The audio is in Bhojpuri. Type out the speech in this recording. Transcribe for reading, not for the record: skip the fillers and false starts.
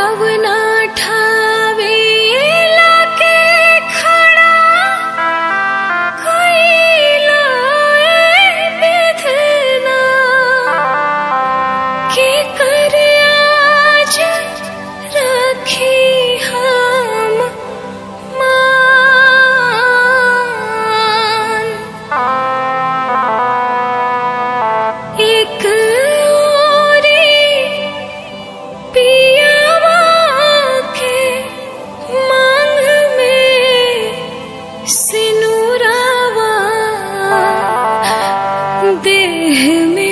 कवना ठावे लाके खड़ा कइला विधना के कर आज रखी हम मान। एक ओरी पियावा के मांग में सिनुरावा देह में